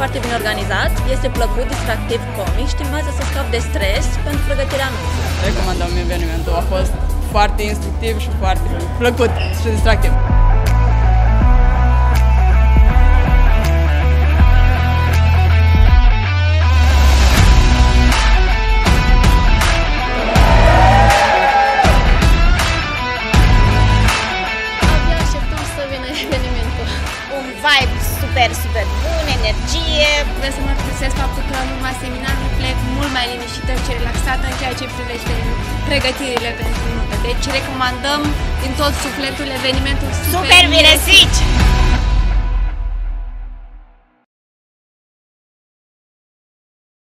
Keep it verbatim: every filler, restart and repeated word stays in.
foarte bine organizat, este plăcut, distractiv, comic și te învață să scapi de stres pentru pregătirea anunțului. Recomandăm evenimentul, a fost foarte instructiv și foarte plăcut și distractiv. Un vibe super, super bun, energie. Vreau să mărturisesc faptul că în urma seminarului plec mult mai liniștită și relaxată în ceea ce privește pregătirile pentru nuntă. Deci recomandăm din tot sufletul evenimentul Super bine, Switch!